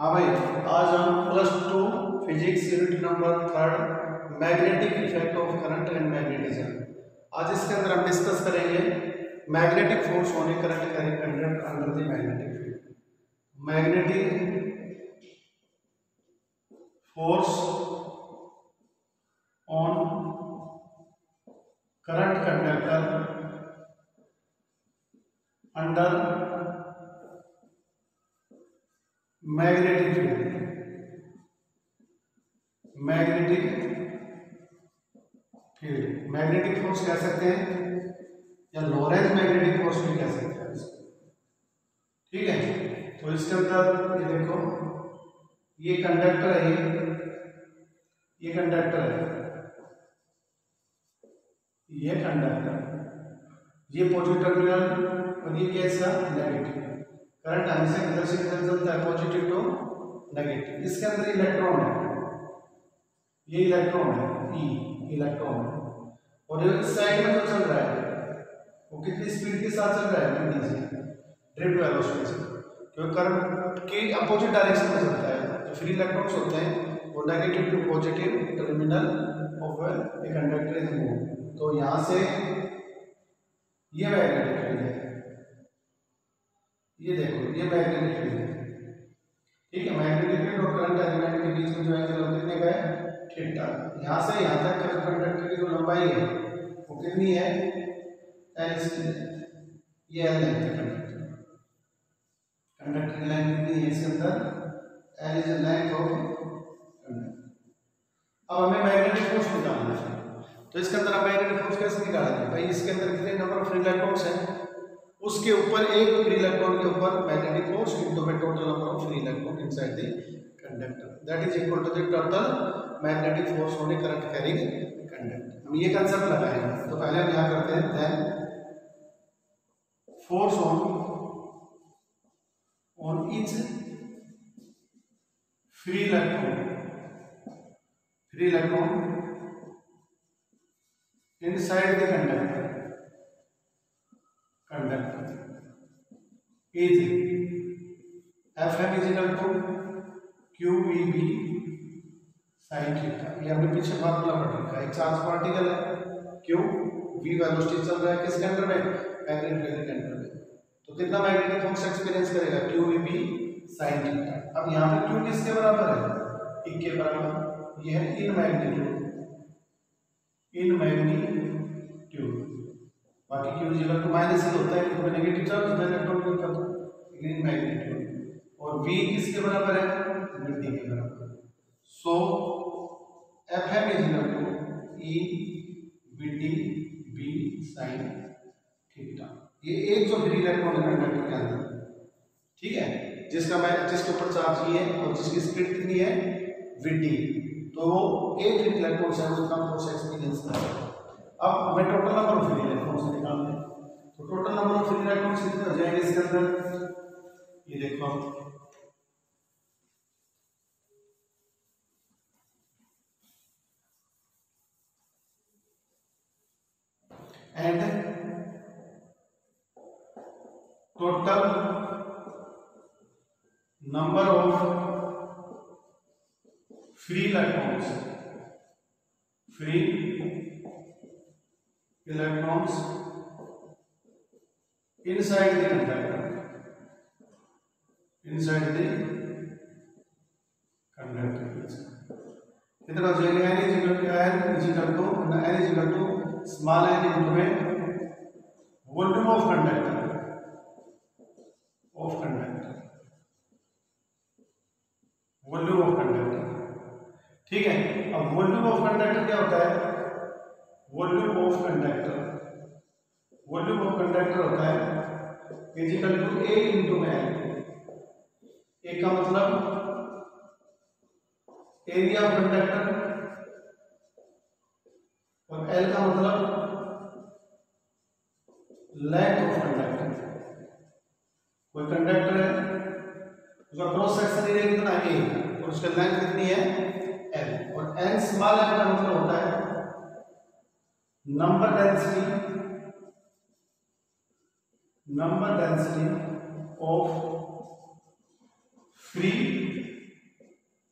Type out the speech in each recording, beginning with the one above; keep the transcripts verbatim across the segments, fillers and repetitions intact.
हाँ भाई, आज हम plus two physics unit number third magnetic effect of current and magnetism. आज इसके अंदर हम डिस्कस करेंगे magnetic force on a current carrying conductor under the magnetic field. Magnetic force on current conductor under magnetic field. Magnetic field magnetic force कह सकते हैं या Lorentz magnetic force भी कह सकते हैं इसको। ठीक है, तो इसके अंदर ये देखो, ये कंडक्टर है, ये ये कंडक्टर है, ये कंडक्टर, ये पॉजिटिव टर्मिनल और ये कैसा नेगेटिव। करंट हमेशा इधर से इधर चलता है, पॉजिटिव टू नेगेटिव। इसके अंदर इलेक्ट्रॉन है, ये इलेक्ट्रॉन है, ई इलेक्ट्रॉन है, और ये इस साइड में जो चल रहा है वो कितनी स्पीड के साथ चल रहा है, नीचे ड्रिफ्ट वेलोसिटी से, क्योंकि करंट के अपोजिट डायरेक्शन में चलता है। जो फ्री इलेक्ट्रॉन्स होते हैं वो negative to positive terminal of a conductor is move. तो यहां से ये मैग्नेटिक फील्ड है, ये देखो, ये मैग्नेटिक फील्ड है। ठीक है, मैग्नेटिक फील्ड और करंट एलिमेंट के बीच में जो एंगल है कितने का है, थीटा। यहां से यहां तक कंडक्टर की जो लंबाई है वो कितनी है, एल। ये एल लेंथ है कंडक्टर, कंडक्टर की लेंथ कितनी है इसके अंदर, L is the length of conductor. अब हमें मैग्नेटिक फोर्स निकालना है, तो इसके अंदर हम मैग्नेटिक फोर्स कैसे निकालेंगे भाई। इसके अंदर कितने नंबर ऑफ फ्री इलेक्ट्रॉन्स हैं, उसके ऊपर एक फ्री इलेक्ट्रॉन के ऊपर magnetic force into the total number of free electron inside the conductor, that is equal to the total magnetic force on a current carrying conductor. हम ये concept लगाएंगे, तो पहले हम यहां करते हैं then force on on each free electron free electron inside the conductor conductor is F M is equal to Q V B sine theta. ये हमने पीछे फार्मूला पढ़ रखा है। एक चार्ज पार्टिकल है, क्यू वी वेलोसिटी चल रहा है किसके अंदर में, मैग्नेटिक फील्ड के अंदर में। तो कितना मैग्नेटिक फोर्स एक्सपीरियंस करेगा, Q V B sine theta. अब यहाँ पे क्यू किसके बराबर है, एक के बराबर। ये है इन मैग्नीट्यूड, इन मैग्नीट्यूड। बाकी क्यू इक्वल टू माइनस ही होता है क्योंकि नेगेटिव चार्ज होता है इलेक्ट्रॉन के ऊपर, इन मैग्नीट्यूड। और v किसके बराबर है, dt के बराबर। So F M is equal to E dt b sin theta. ये एक जो फ्री इलेक्ट्रॉन है कंडक्टर के अंदर, ठीक है, जिसका मैं जिसके ऊपर चार्ज ये है और जिसकी स्पीड कितनी है vt, तो वो एक इलेक्ट्रॉन से उसका फोर्स एक्सपीरियंस करेगा। अब हमें total number of free electrons निकालने हैं, तो total number of free electrons कितने हो जाएंगे इसके अंदर, ये देखो and total number of free electrons free electrons inside the conductor inside the conductor कितना हो जाएगा, n is equal to n is equal to n is equal to small n into में volume of conductor of conductor volume of conductor। ठीक है, अब volume of conductor क्या होता है, volume of conductor volume of conductor होता है is equal to A into L. A का मतलब एरिया ऑफ कंडक्टर और एल का मतलब लेंथ ऑफ कंडक्टर। कोई कंडक्टर है, उसका क्रॉस सेक्शन एरिया कितना है ए और उसका लेंथ कितनी है एल, और एन स्मॉल एन का मतलब होता है number density number density of free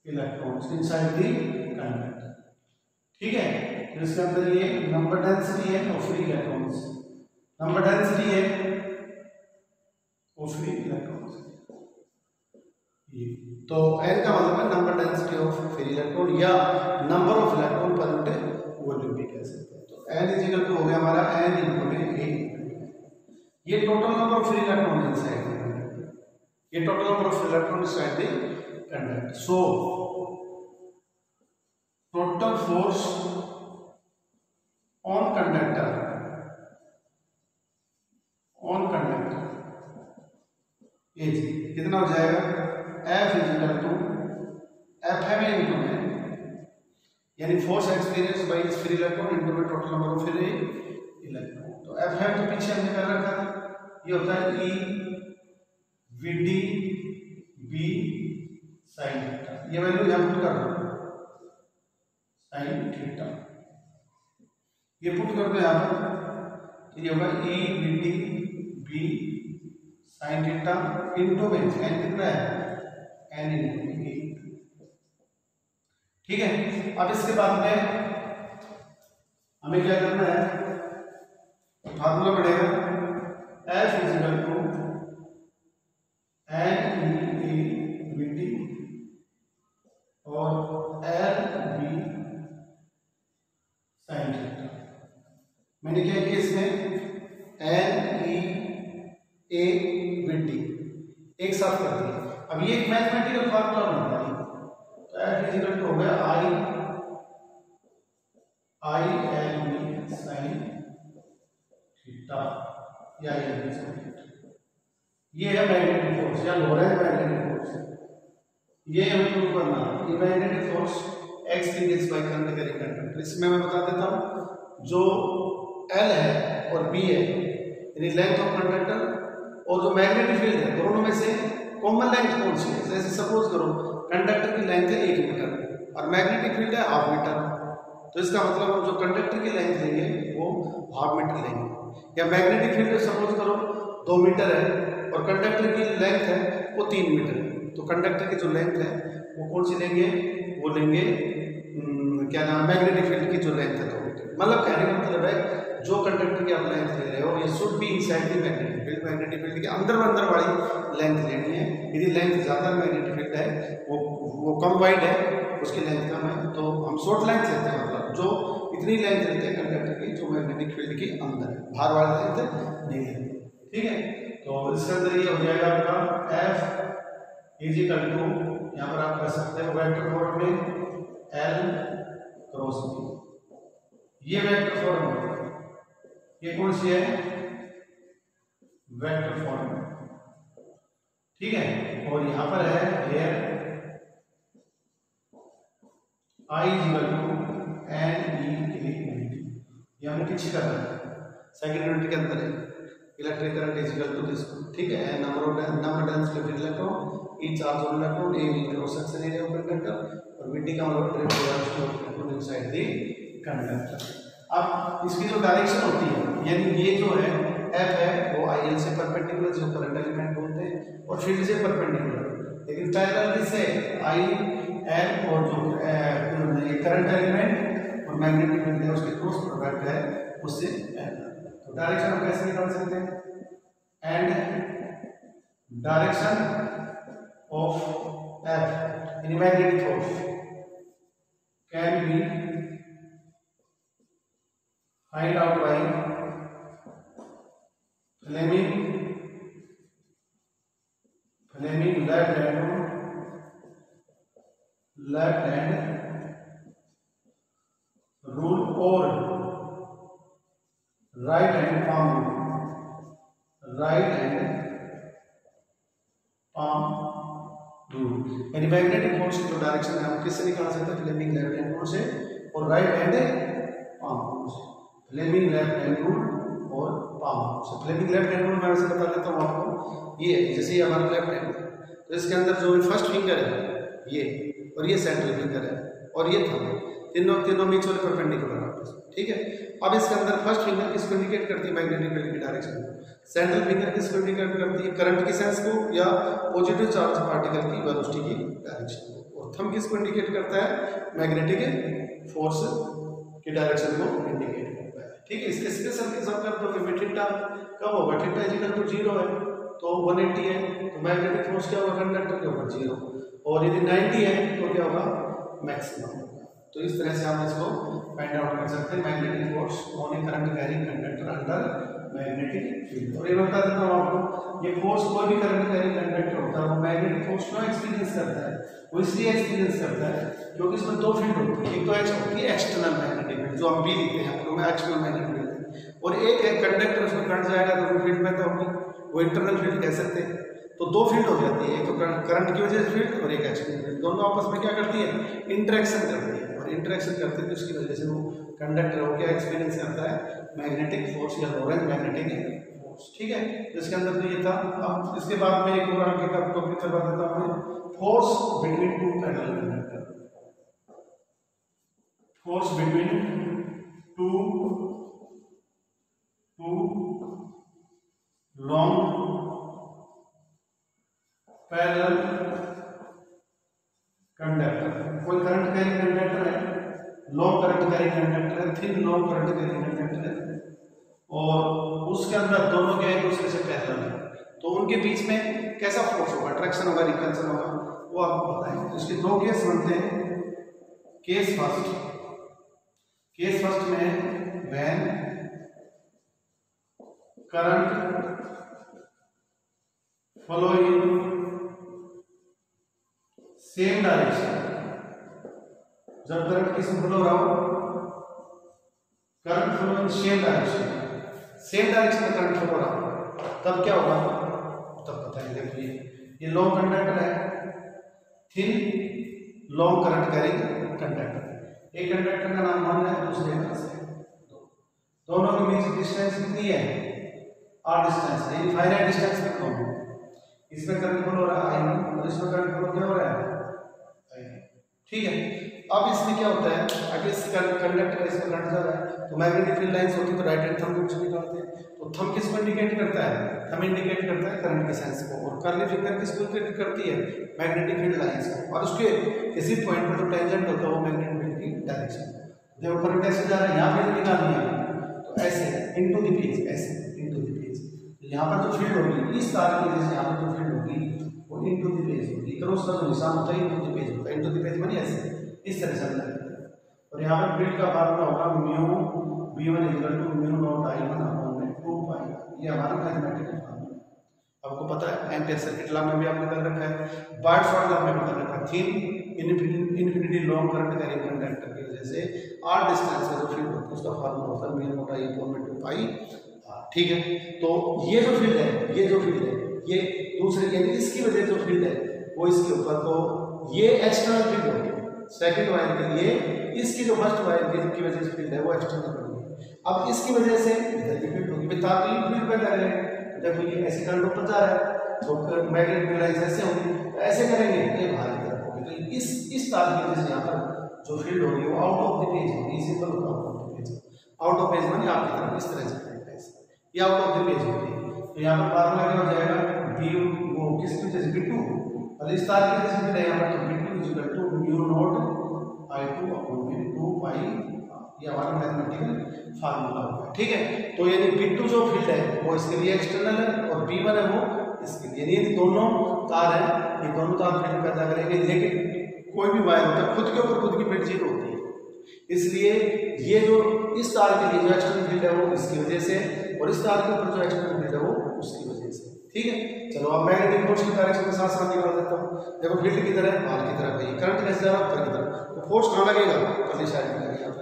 electrons inside the conductor. ठीक है, तो इसके अंदर ये नंबर डेंसिटी है of free electrons, number density है ऑफ फ्री इलेक्ट्रॉन्स ये। तो n का मतलब है number density of free electron या number of electron per unit volume भी कह सकते हैं। तो n इज इक्वल टू हो गया हमारा n इनटू में a, ये total number of free electron inside the conductor, ये total number of electron inside the conductor. So total force on conductor on conductor ये कितना हो जाएगा, F is equal to F है में इनटू में, यानी फोर्स एक्सपीरियंस बाय इस फ्री इलेक्ट्रॉन इनटू में total number of free electron. तो F है तो पीछे हमने कर रखा था, ये होता है E V D B sin theta, ये वैल्यू यहां पुट कर दो sin थीटा, ये पुट कर दो यहां पर, तो ये होगा E V D B sin theta into में n कितना है n इनटू e। ठीक है, अब इसके बाद में हमें क्या करना है, फार्मूला पड़ेगा F is equal to n e v t और l b sin थीटा। मैंने क्या किया इसमें n e a v t एक साथ कर दिया। अब ये एक मैथमेटिकल फार्मूला बनता है, तो F इज इक्वल टू हो गया I I L B sin theta या L B sin थीटा। ये है मैग्नेटिक फोर्स या लोरेंज मैग्नेटिक फोर्स, ये हमें प्रूव करना है। ये magnetic force experience by conductor conductor, इसमें मैं बता देता हूँ जो L है और B है यानी लेंथ ऑफ कंडक्टर और जो मैग्नेटिक फील्ड है दोनों में से कॉमन लेंथ कौन सी है। जैसे सपोज करो कंडक्टर की लेंथ है एक मीटर और मैग्नेटिक फील्ड है हाफ मीटर, तो इसका मतलब हम जो कंडक्टर की लेंथ लेंगे वो हाफ मीटर लेंगे। या मैग्नेटिक फील्ड सपोज करो दो मीटर है और कंडक्टर की लेंथ है वो तीन मीटर है, तो कंडक्टर की जो लेंथ है वो कौन सी लेंगे, वो लेंगे क्या नाम मैग्नेटिक फील्ड की जो लेंथ है दो मीटर। मतलब कहने का मतलब है जो कंडक्टर की आप लेंथ ले रहे हो ये should be inside the magnetic field, magnetic field के अंदर अंदर वाली लेंथ लेनी है। यदि लेंथ ज्यादा मैग्नेटिक फील्ड है वो वो कम वाइड है उसकी लेंथ कम है, तो हम शॉर्ट लेंथ लेते हैं, मतलब जो इतनी लेंथ लेते हैं कंडक्टर की जो मैग्नेटिक फील्ड के अंदर है, बाहर वाली लेंथ नहीं लेते। ठीक है, तो इसके अंदर ये हो जाएगा आपका F इज इक्वल टू, यहाँ पर आप कर सकते हैं वेक्टर फॉर्म में L क्रॉस B, ये वेक्टर फॉर्म है, ये कौन सी है वेक्टर फॉर्म। ठीक है, और यहां पर है here I is equal to N E A unity, ये हमने पीछे कर रहा है सेकंड यूनिट के अंदर है electric current is equal to this. ठीक है, number of number density of electron E charge on electron A V cross section area of conductor और वी टी का मतलब direction of electron inside the conductor. अब इसकी जो direction होती है यानी ये जो है F है वो I L से परपेंडिकुलर जो करंट एलिमेंट बोलते हैं और फील्ड से परपेंडिकुलर, लेकिन पैरेलल से I L और जो ये करंट एलिमेंट और मैग्नेटिक फील्ड है उसके क्रॉस प्रोडक्ट है उससे पैरेलल। तो डायरेक्शन हम कैसे निकाल सकते हैं, and direction of F in magnetic force can be find out by Fleming Fleming left hand left hand rule or right hand palm rule, right hand palm rule। यानी magnetic force की जो direction है हम किससे निकाल सकते हैं, Fleming left hand rule से और राइट हैंड palm rule से। फ्लेमिंग लेफ्ट हैंड रूल और palm rule. Fleming left hand rule मैं वैसे बता देता हूँ आपको, ये जैसे ये हमारा लेफ्ट हैंड है तो इसके अंदर जो फर्स्ट फिंगर है ये और ये सेंट्रल फिंगर है और ये थंब, तीनों तीनों बीच वाले परपेंडिकुलर आपस में, ठीक है। अब इसके अंदर फर्स्ट फिंगर किसको इंडिकेट करती है, मैग्नेटिक फील्ड की डायरेक्शन को, सेंट्रल फिंगर किसको इंडिकेट करती है, करंट की सेंस को या पॉजिटिव चार्ज पार्टिकल की वेलोसिटी की डायरेक्शन को, और थंब किसको इंडिकेट करता है, मैग्नेटिक फोर्स की डायरेक्शन को इंडिकेट करता है, ठीक है। इसके स्पेशल के सब कर दोगे, थीटा कब होगा, थीटा इक्वल टू जीरो है तो वन एटी है, तो मैग्नेटिक फोर्स क्या होगा कंडक्टर के ऊपर जीरो, और यदि नाइंटी है तो क्या होगा, मैक्सिमम होगा। तो इस तरह से हम इसको फाइंड आउट कर सकते हैं, magnetic force on a current carrying conductor under magnetic field. और ये बता देता हूँ आपको, ये फोर्स कोई भी करंट कैरिंग कंडक्टर होता है वो मैग्नेटिक फोर्स क्यों एक्सपीरियंस करता है, वो इसलिए एक्सपीरियंस करता है क्योंकि इसमें दो फील्ड होती है, एक तो एच होती है एक्सटर्नल मैग्नेटिक फील्ड जो हम बी लिखते हैं, तो एक्सटर्नल मैग्नेटिक फील्ड है, और एक है कंडक्टर उसमें कट जाएगा तो वो फील्ड पैदा होगी, वो इंटरनल फील्ड कह सकते हैं। तो दो फील्ड हो जाती है, एक तो करंट की वजह से फील्ड और एक एक्सटर्नल फील्ड, दोनों आपस में क्या करती है, इंटरेक्शन करती है, और इंटरेक्शन करते हैं उसकी वजह से वो कंडक्टर हो क्या एक्सपीरियंस करता है, मैग्नेटिक फोर्स या लोरेंज मैग्नेटिक फोर्स, ठीक है। इसके अंदर तो ये था। अब इसके बाद में एक और आगे का टॉपिक करवा देता हूँ, force between two parallel conductor, force between two two long parallel conductor, कोई करंट कैरिंग कंडक्टर है, लो करंट कैरिंग कंडक्टर है, थिन लो करंट कैरिंग कंडक्टर है, और उसके अंदर दोनों क्या एक दूसरे से पैरेलल है, तो उनके बीच में कैसा फोर्स होगा, अट्रैक्शन होगा, रिपल्शन होगा, वो आपको बताएंगे। इसके दो केस बनते हैं, केस फर्स्ट, केस फर्स्ट में when current following same direction, जब करंट किसमें फ्लो रहा हो, current flow in same direction, same direction में करंट फ्लो रहा हो, तब क्या होगा, तब बताएंगे। देखिए ये लॉन्ग कंडक्टर है, thin long current carrying conductor, एक कंडक्टर का नाम वन है, दूसरे का दो, दोनों के बीच डिस्टेंस कितनी है, आर डिस्टेंस है, इनफाइनाइट डिस्टेंस में दोनों, इसमें करंट फ्लो हो रहा है और इसमें करंट फ्लो क्या हो रहा है, ठीक है। अब इसमें क्या होता है, अगर इस कंडक्टर इसमें करंट जा रहा है तो मैग्नेटिक फील्ड लाइंस होती है, तो राइट हैंड थंब से निकालते हैं, तो थंब किसको इंडिकेट करता है, थंब इंडिकेट करता है करंट के सेंस को, और कर्ली फिंगर किसको इंडिकेट करती है, मैग्नेटिक फील्ड लाइंस को, और उसके किसी पॉइंट पर जो टेंजेंट होता है वो मैग्नेटिक फील्ड की डायरेक्शन, जब करंट ऐसे जा रहा है यहाँ फील्ड निकालनी है तो ऐसे इनटू द पेज, ऐसे इनटू द पेज, यहाँ पर जो फील्ड होगी इस तार की वजह से यहाँ पर जो फील्ड होगी वो इनटू द पेज होगी, क्रॉस का जो निशान होता है इनटू द पेज होता है, इनटू द पेज माने ऐसे इस तरह से अंदर, और यहाँ पर फील्ड का फार्मूला होगा mu B one equal to mu naught I one upon में टू पाई, ये हमारा मैथमेटिकल फार्मूला, आपको पता है एम्पियर सर्किट लॉ में भी आपने कर रखा है, बार्ट्स लॉ में भी कर रखा है, thin infinity long current carrying conductor की वजह से आर डिस्टेंस में जो फील्ड होता है उसका फार्मूला होता है म्यू नॉट आई अपॉन में टू पाई, ठीक है। तो ये जो फील्ड है, ये जो फील्ड है, ये दूसरे यानी इसकी वजह जो फील्ड है वो इसके ऊपर, तो ये एक्सटर्नल फील्ड होगी सेकंड वायर के लिए, इसकी जो फर्स्ट वायर की वजह से फील्ड है वो एक्सटर्नल होगी, अब इसकी वजह से इधर की फील्ड होगी, ताकि फील्ड पैदा करें, देखो ये ऐसे करंट ऊपर जा रहा है तो मैग्नेटिक फील्ड लाइंस ऐसे होंगी, तो ऐसे करेंगे ये बाहर की तरफ होगी, तो इस इस तार की वजह से यहाँ पर जो फील्ड होगी वो आउट ऑफ द पेज होगी, सिंपल होगा out of the page, out of page माने आपकी तरफ इस तरह से ये आउट ऑफ द पेज होगी, तो यहाँ पर फार्मूला क्या हो जाएगा, बी वो किसकी वजह से बी टू, और इस तार की वजह से यहाँ पर तो B two equal to mu naught I two upon में टू पाई, ये हमारा मैथमेटिकल फार्मूला होगा, ठीक है। तो यानी बी टू जो फील्ड है वो इसके लिए एक्सटर्नल है और बी वन है वो इसके लिए, यानी दोनों तार है, ये दोनों तार फील्ड पैदा करेंगे, लेकिन कोई भी वायर होता है खुद के ऊपर खुद की फील्ड जीरो होती है, इसलिए ये जो इस तार के लिए जो एक्सटर्नल फील्ड है वो इसकी वजह से, और इस तार के ऊपर जो एक्सटर्नल फील्ड है वो उसकी वजह से, ठीक है। चलो अब मैग्नेटिक फोर्स की डायरेक्शन के साथ साथ निकाल देता हूँ, देखो फील्ड की तरह बाहर की तरफ है, करंट कैसे जा रहा है ऊपर की तरफ, तो फोर्स कहाँ लगेगा, पहले साइड में लगेगा,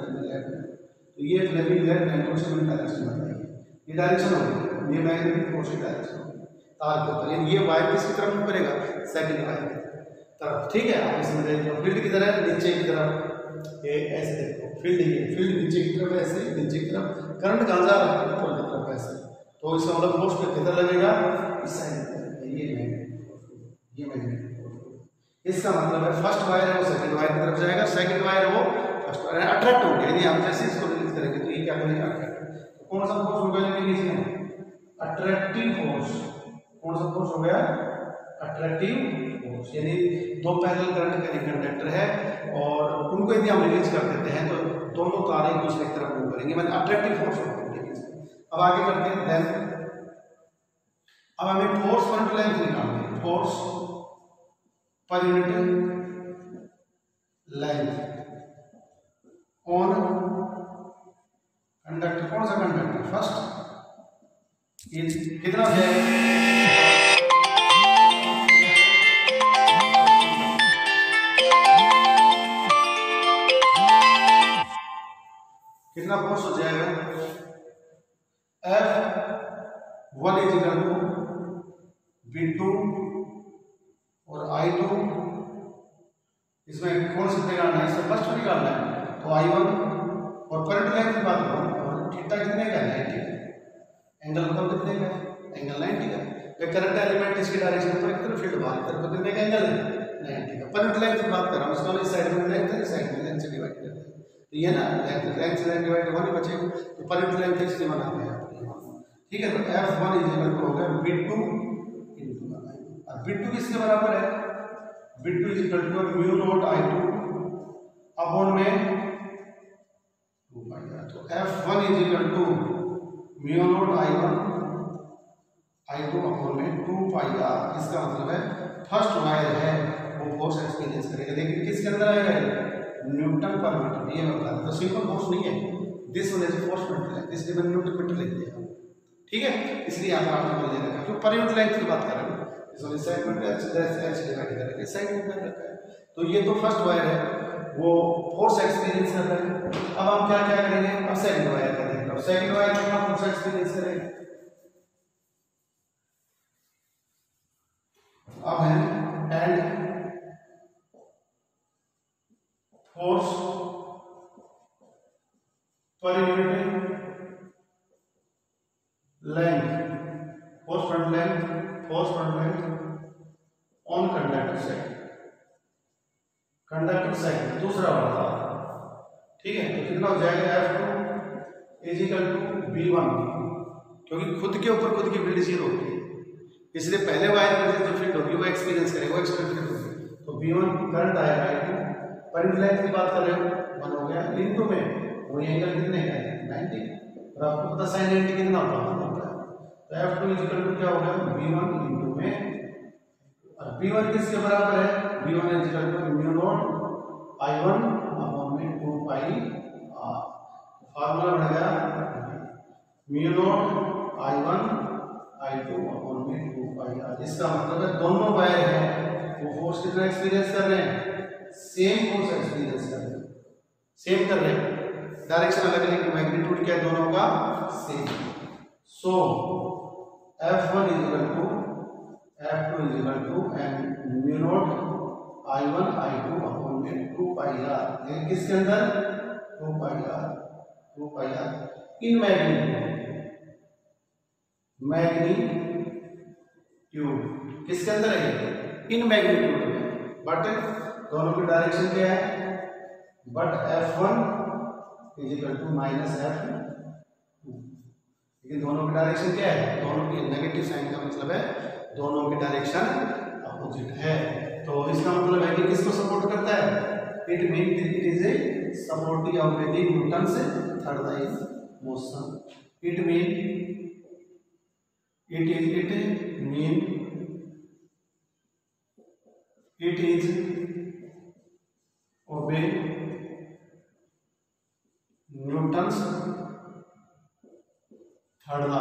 तो ये फ्लेमिंग लेफ्ट डायरेक्शन डायरेक्शन बनाएगी, ये डायरेक्शन होगी, ये मैग्नेटिक फोर्स की डायरेक्शन होगी तार के ऊपर, यानी ये वायर किसकी तरफ मूव करेगा, सेकंड वायर की तरफ, ठीक है। आप इसमें देख लो फील्ड की तरह नीचे की तरफ, ये ऐसे देखो फील्ड ये फील्ड नीचे की तरफ ऐसे नीचे की तरफ, करंट कहाँ जा रहा है ऊपर की तरफ ऐसे, तो इसका मतलब फोर्स पे किधर लगेगा, इस साइड, ये मैग्नेटिक ये मैग्नेटिक, इसका मतलब है फर्स्ट वायर है वो सेकंड वायर की तरफ जाएगा, सेकंड वायर वो फर्स्ट वायर अट्रैक्ट हो गया, यानी हम जैसे इसको करेंगे अट्रैक्ट। कौन सा फोर्स हो गया इसमें? Attractive force. कौन सा फोर्स हो गया? Attractive force. यानी दो पैरेलल करंट कैरिंग कंडक्टर है और उनको यदि हम रिलीज कर देते हैं तो दोनों तार एक दूसरे की तरफ मूव करेंगे, मतलब अट्रैक्टिव फोर्स होगा उनके बीच में। अब आगे करते हैं। देन अब हमें फोर्स पर लेंथ निकालनी है। Force per unit length on conductor. कौन सा कंडक्टर? फर्स्ट। कितना जाएगा? कितना फोर्स हो जाएगा? F one is equal to B two और आई टू। इसमें कौन सा निकालना है? इसमें फर्स्ट निकालना है तो आई वन। और करंट लेंथ की बात करूं और थीटा कितने का है? नाइंटी। एंगल मतलब कितने का है? एंगल नाइंटी का। तो करंट एलिमेंट इसकी डायरेक्शन पर एक तरफ फील्ड बाहर तरफ तो कितने का एंगल है? नाइंटी का। करंट लेंथ की बात कर रहा हूं, इसका इस साइड में लेंथ है, इस साइड में लेंथ से डिवाइड कर दें तो ये ना लेंथ लेंथ से डिवाइड होने बचेगा तो करंट लेंथ इसलिए बनाते हैं। ठीक है, तो F one is equal to हो गया बी टू इनटू आई। अब बी टू किसके बराबर है? B two is equal to mu naught I two upon में टू पाई आर। तो F one is equal to mu naught I one I two upon में two pi R. इसका मतलब है फर्स्ट वायर है वो फोर्स एक्सपीरियंस करेगा, लेकिन किसके अंदर आएगा? Newton per metre. ये मैं बता देता हूं, सिंपल फोर्स नहीं है। This one is force meter है, दिस वन न्यूटन मीटर लिख दिया। ठीक है, इसलिए आप आर्टिकल ले रखा है। तो पर यूनिट लेंथ की बात कर रहे हैं, इस सेगमेंट में एच एच डिवाइड करेंगे, सेगमेंट में रखा है। तो ये तो फर्स्ट वायर है वो फोर्स एक्सपीरियंस कर रहा है। अब हम क्या क्या करेंगे? अब सेकंड वायर करेंगे। अब सेकंड वायर कितना फोर्स एक्सपीरियंस करेंगे? अब है and force per unit length. Force per length force per length on conductor side. Conductor side दूसरा वाला। ठीक है, तो कितना हो जाएगा? F two is equal to B one, क्योंकि खुद के ऊपर खुद की फील्ड जीरो होती है, इसलिए पहले वायर में जो फील्ड होगी वो एक्सपीरियंस करेगा, वो एक्सपेक्टेड होगी। तो बी वन करंट आएगा आई टू। करंट लेंथ की बात कर रहे हो, वन हो गया इनटू में वो एंगल कितने का है? नाइंटी। और आपको पता साइन नाइंटी कितना होता है? तो F two is equal to क्या होगा? बी वन इनटू में। और बी वन किसके बराबर है? B one is equal to mu naught I one upon में टू पाई आर। फार्मूला बनेगा mu naught I one I two upon में टू पाई आर। इसका मतलब है दोनों वायर है वो फोर्स कितना एक्सपीरियंस कर रहे हैं? सेम फोर्स एक्सपीरियंस कर रहे हैं, सेम कर रहे हैं। डायरेक्शन अलग है लेकिन मैग्नीट्यूड क्या है दोनों का? Same. So F one is equal to F two is equal to and mu naught I one I two upon में टू पाई आर। ये किसके अंदर? Two pi R. Two pi R in magnitude. Magnitude किसके अंदर है? In magnitude में। But दोनों की डायरेक्शन क्या है? But F one is equal to minus F two. लेकिन दोनों की डायरेक्शन क्या है? दोनों की नेगेटिव साइन का मतलब है दोनों की डायरेक्शन अपोजिट है। तो इसका मतलब है कि किसको सपोर्ट करता है? It mean it is a supporting of the Newton's third line motion. It mean it is it mean it is obey Newton's third law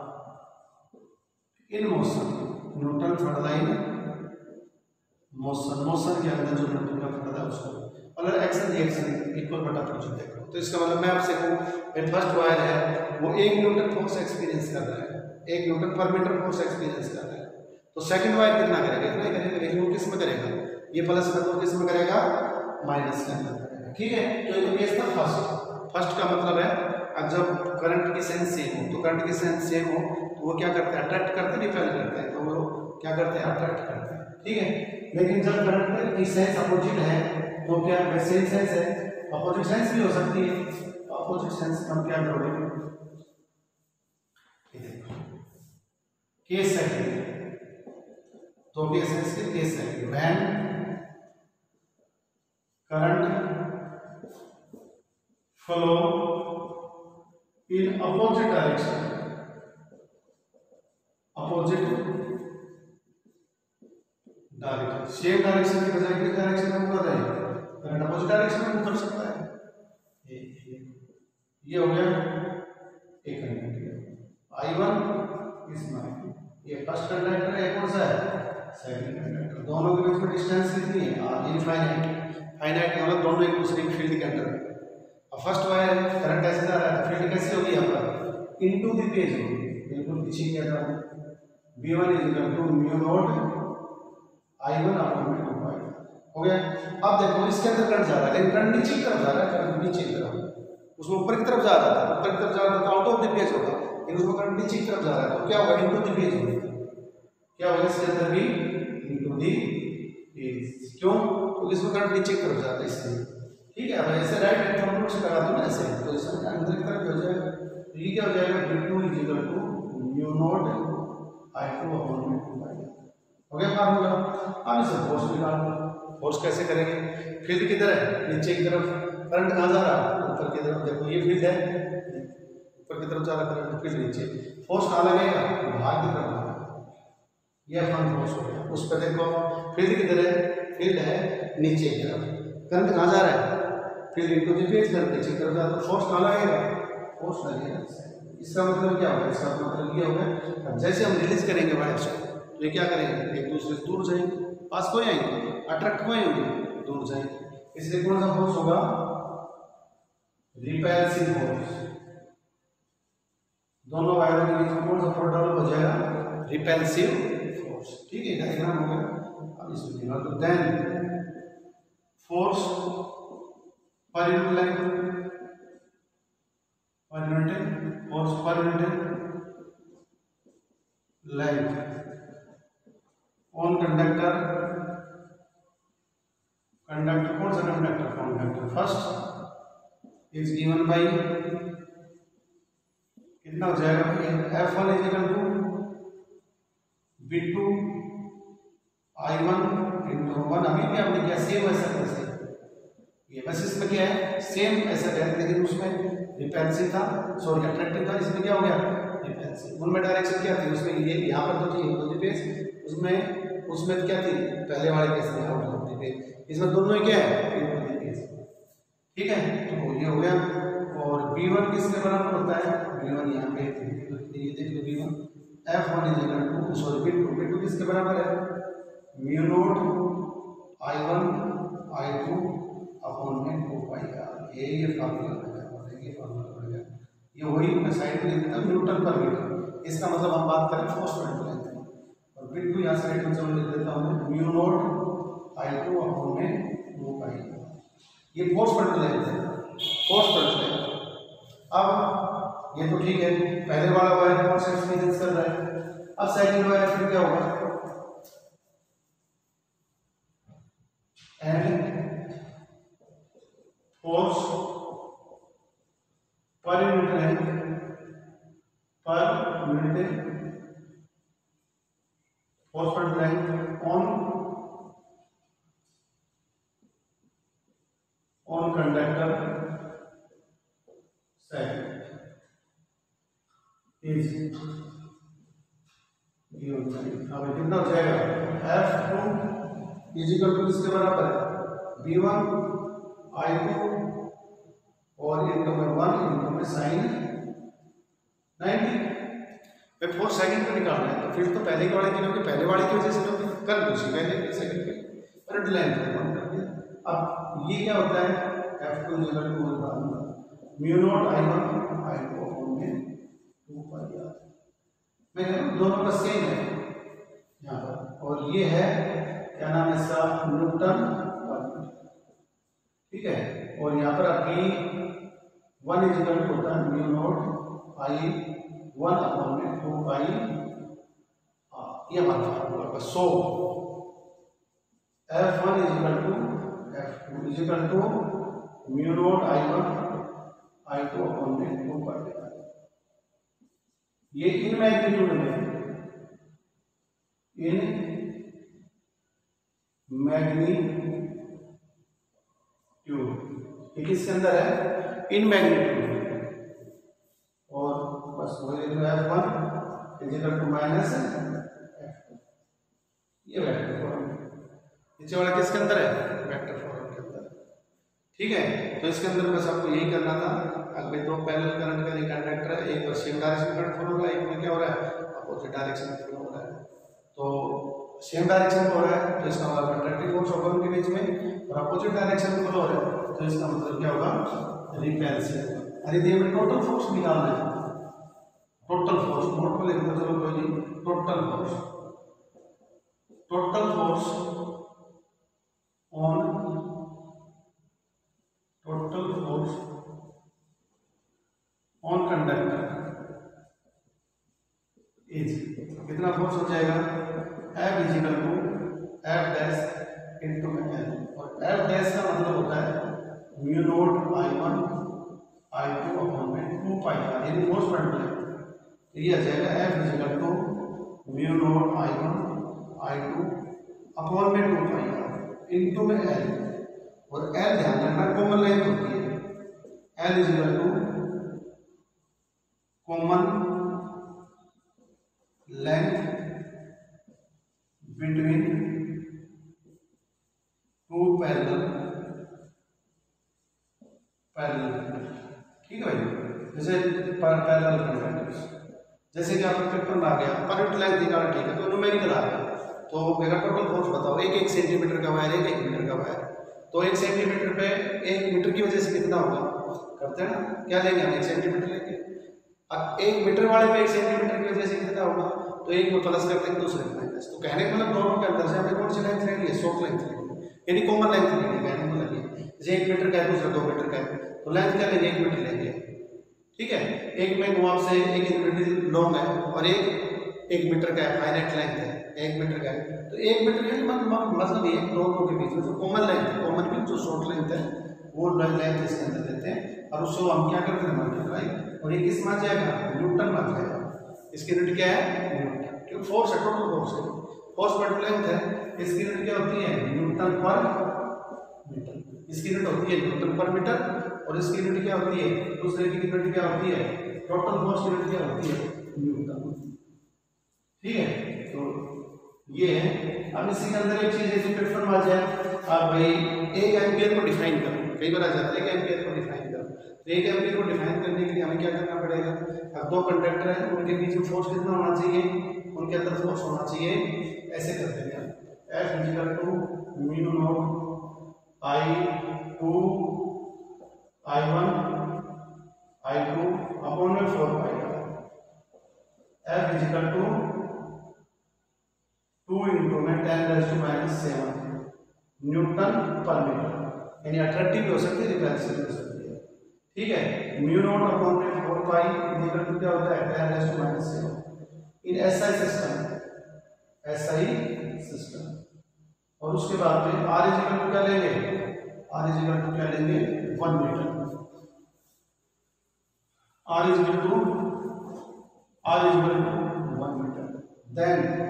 in motion। Newton third line motion. Motion के अंदर जो Newton का third है उसको मतलब action reaction equal बटा project देखो। तो इसका मतलब मैं आपसे कहूँ फर्स्ट वायर है वो एक न्यूटन फोर्स एक्सपीरियंस कर रहा है, एक Newton per metre force experience कर रहा है। तो सेकंड वायर कितना करेगा? इतना ही करेगा, लेकिन वो किस में करेगा? ये प्लस में तो किस में करेगा? माइनस के अंदर करेगा। ठीक है, तो ये केस था फर्स्ट। फर्स्ट का मतलब है अब जब करंट की सेंस सेम हो तो करंट की सेंस सेम हो तो वो क्या करते हैं? अट्रैक्ट करते हैं, रिपेल करते हैं। तो वो क्या करते हैं? अट्रैक्ट करते हैं। ठीक है, लेकिन जब करंट की सेंस अपोजिट है तो क्या सेम सेंस है? अपोजिट सेंस भी हो सकती है। अपोजिट सेंस में क्या करोगे, ये देखो केस सेकंड, तो केस सेंस के case second, when current flow in opposite direction, opposite direction, same direction की बजाय किस डायरेक्शन में मूव रहे, करंट अपोजिट डायरेक्शन में मूव कर सकता है। ये ये हो गया एक कंडक्टर आई वन इसमें, ये फर्स्ट कंडक्टर है, कौन सा है, सेकंड कंडक्टर, दोनों के बीच में डिस्टेंस कितनी है, आर इनफाइनाइट, फाइनाइट मतलब दोनों एक दूसरे की फील्ड के अंदर। अब फर्स्ट वायर करंट ऐसे जा रहा है, फील्ड कैसी होगी यहाँ पर, इनटू द पेज होगी, बिल्कुल पीछे क्या था, v one is equal to mu naught I one upon में टू पाई, हो गया। अब देखो इसके अंदर करंट जा रहा है, लेकिन करंट नीचे की तरफ जा रहा है, करंट नीचे की तरफ, उसमें ऊपर की तरफ जा रहा था, ऊपर की तरफ जा रहा था तो आउट ऑफ द पेज होगा, लेकिन उसमें करंट नीचे की तरफ जा रहा है, तो क्या होगा, इनटू द पेज होगा, क्या होगा इसके अंदर भी इनटू द पेज, क्यों, क्योंकि इसमें करंट नीचे की तरफ जा रहा है इसलिए, ठीक है। अब ऐसे राइट हैंड कंप्यूटर से लगा दो ना ऐसे, तो इसमें अंदर की तरफ हो जाएगा, तो ये क्या हो जाएगा, v two is equal to mu naught I two upon में टू पाई, हो गया फार्मूला। अब इसे फोर्स निकाल लो, फोर्स कैसे करेंगे, फील्ड किधर है, नीचे की तरफ, करंट कहाँ जा रहा है, ऊपर की तरफ, देखो ये फील्ड है, ऊपर की तरफ जा रहा करंट, फील्ड नीचे, फोर्स कहाँ लगेगा, बाहर की तरफ, ये फन फोर्स हो गया। उस पर देखो फील्ड किधर है, फील्ड है नीचे की तरफ, करंट कहाँ जा रहा है, field into the page, current नीचे की तरफ जा रहा है, फोर्स कहाँ लगेगा, फोर्स लगेगा। इसका मतलब क्या होगा, इसका मतलब ये होगा जैसे हम रिलीज करेंगे वायर से, तो ये क्या करेंगे, एक दूसरे से दूर जाएंगे, पास को आएंगे, अट्रैक्ट को आएंगे, दूर जाएंगे, इसलिए कौन सा फोर्स होगा, रिपल्सिव फोर्स, दोनों वायरों के बीच में कौन सा फोर्स डेवलप हो जाएगा, रिपल्सिव फोर्स, ठीक है, डायग्राम हो गया। अब इसमें देखना तो then force per unit length, per unit force per unit length on conductor, conductor कौन सा conductor, conductor first is given by, कितना हो जाएगा, F one is equal to B two I one into one, अभी भी हमने क्या same ऐसा कैसे, ये बस इसमें क्या है सेम ऐसा है, लेकिन उसमें रिपल्सिव था, सॉरी अट्रैक्टिव था, इसमें क्या हो गया रिपल्सिव। उनमें डायरेक्शन क्या थी, उसमें ये यहाँ पर तो थी इनटू द पेज, उसमें उसमें क्या थी, पहले वाले केस में आउट ऑफ द पेज, इसमें दोनों ही क्या है इनटू द पेज, ठीक है। तो ये हो गया, और बी वन किसके बराबर होता है, बी वन यहाँ पे ये देख लो, B one F one is equal to, sorry B two, B two किसके बराबर है, mu naught I one I two upon में टू पाई आर, ये ये फार्मूला बन गया, ये फार्मूला बन गया, ये वही मैं साइड में लिख देता हूं, न्यूटन पर मीटर, इसका मतलब हम बात करें फोर्स पर लेंथ, और बी टू यहाँ साइड में चलो लिख देता हूं, mu naught I two upon में टू पाई, ये फोर्स पर लेंथ है, फोर्स पर लेंथ। अब ये तो ठीक है, पहले वाला वायर कौन सा एक्सपीरियंस कर रहा है, अब सेकंड वायर फिर क्या होगा, and force per unit length, per unit force per length on on conductor second is अब कितना हो जाएगा, F two is equal to किसके बराबर है, बी वन आई टू और इनटू में वन इनटू में साइन नाइनटी, मैं फोर सेकंड पे निकालना है, तो फिर तो पहले के वाले की क्योंकि पहले वाले की वजह से तो कर लो पहले सेकंड पे करंट लाइन वन कर दिया। अब ये क्या होता है, F two is equal to mu naught I one I two upon में टू पाई आर, मैं कह रहा हूं दोनों का सेम है यहाँ पर, और ये है क्या नाम है इसका, न्यूटन पर, ठीक है। और यहाँ पर आपकी वन इज इक्वल टू होता है mu naught I one upon में टू पाई, ये हमारा फार्मूला का। So F one is equal to F two is equal to mu naught I one I two upon में टू पाई आर। ये in magnitude में, in magnitude, ये किसके अंदर है, इन मैग्नीट्यूड में, और बस वही लिख रहा है F one is equal to minus F two. ये वेक्टर फॉर्म, नीचे वाला किसके अंदर है, वेक्टर फॉर्म के अंदर। ठीक है, तो इसके अंदर बस आपको यही करना था। अगर दो पैरेलल करंट का एक कंडक्टर है, एक सेम डायरेक्शन करंट फ्लो हो रहा है, एक में क्या हो रहा है, अपोजिट डायरेक्शन में फ्लो हो रहा है। तो सेम डायरेक्शन में हो रहा है तो इसका मतलब कंडक्टिव फोर्स होगा उनके बीच में, और अपोजिट डायरेक्शन में फ्लो हो रहा है तो इसका मतलब क्या होगा, रिपल्सिव। अरे ये हमें टोटल फोर्स निकालना है, टोटल फोर्स नोट में लिख दो, चलो कोई नहीं, total force, total force on, total force on conductor is, कितना फोर्स हो जाएगा, F is equal to F dash into L, और एफ डैश का मतलब होता है mu naught I one I two upon में टू पाई आर, यानी फोर्स मल्टीप्लाई। तो ये आ जाएगा F is equal to mu naught I one I two upon में टू पाई आर इनटू में एल, और एल ध्यान रखना कॉमन लेंथ होती है, L is equal to common length between two parallel parallel. ठीक है भाई, जैसे पैरेलल कंडक्टर्स, जैसे कि आपके पेपर में आ गया पर यूनिट लेंथ निकालना, ठीक है, तो न्यूमेरिकल आ गया, तो मेरा टोटल फोर्स बताओ, एक एक सेंटीमीटर का वायर, एक एक मीटर का वायर, तो एक सेंटीमीटर पे एक मीटर की वजह से कितना होगा, करते हैं ना, क्या लेंगे हम, एक सेंटीमीटर लेंगे। अब एक मीटर वाले पे एक सेंटीमीटर की वजह से कितना होगा, तो एक में प्लस करते हैं, दूसरे में माइनस। तो कहने का मतलब दोनों के अंदर से हमें कौन सी लेंथ लेंगे, शॉर्ट लेंथ लेंगे, यानी कॉमन लेंथ लेंगे। कहने का मतलब ये, जैसे एक मीटर का है दूसरा दो मीटर का है, तो लेंथ क्या लेंगे, एक मीटर लेंगे। ठीक है, एक में वहां से एक मीटर लॉन्ग है और एक एक मीटर का है, फाइनाइट लेंथ है, एक मीटर का है, तो एक मीटर का मतलब ये दोनों के बीच में जो कॉमन लेंथ है, कॉमन की जो शॉर्ट लेंथ है वो लेंथ इसके अंदर लेते हैं, और उसको हम क्या करते हैं, मल्टीप्लाई, और ये किस मान जाएगा, न्यूटन मान जाएगा। इसकी यूनिट क्या है, न्यूटन, क्योंकि फोर्स है, टोटल फोर्स है, फोर्स पर लेंथ है, इसकी यूनिट क्या होती है, न्यूटन पर मीटर, इसकी यूनिट होती है न्यूटन पर मीटर, और इसकी यूनिट क्या होती है, दूसरे की यूनिट क्या होती है, टोटल फोर्स की यूनिट क्या होती है, न्यूटन। ठीक है, तो ये है। अब इसी के अंदर एक चीज जैसे पेपर में आ जाए, आप भाई एक एम्पियर को डिफाइन करो, कई बार आ जाता है एक एम्पियर को डिफाइन करो, तो एक एम्पियर को डिफाइन करने के लिए हमें क्या करना पड़ेगा, अब दो कंडक्टर हैं, उनके बीच में फोर्स कितना होना चाहिए, उनके अंदर फोर्स होना चाहिए, ऐसे करते हैं F is equal to mu naught I two I one I two upon में four pi, F is equal to two into में ten raise to minus seven newton per meter, यानी अट्रैक्टिव भी हो सकती है, रिपल्सिव भी हो सकती है। ठीक है, म्यू नॉट अपॉन में फोर पाई इक्वल टू क्या होता है, ten raise to minus seven in SI system, SI system. और उसके बाद में आर इज इक्वल टू क्या लेंगे, आर इज इक्वल टू क्या लेंगे, one metre, R is equal to R is equal to one metre, then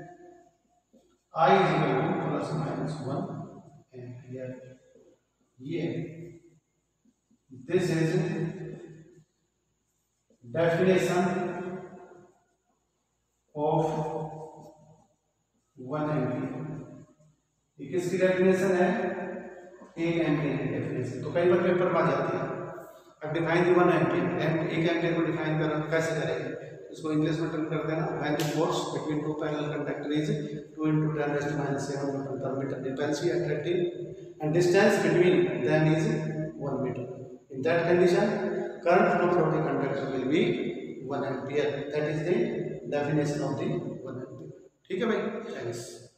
I is equal to plus minus one ampere. ये this is definition of one ampere. ये किसकी definition है, एक ampere की definition. तो कई बार पेपर में आ जाती है, अब डिफाइन वन एम्पियर, एक एम्पियर को डिफाइन करना कैसे करेंगे, इसको इंग्लिश में टर्म कर देना, when the force between two parallel conductor is two into ten raised to minus seven newton per metre, repulsive, attractive, and distance between them is one meter. In that condition, current flow through the conductor will be one ampere. That is the definition of the one ampere. ठीक है भाई, thanks.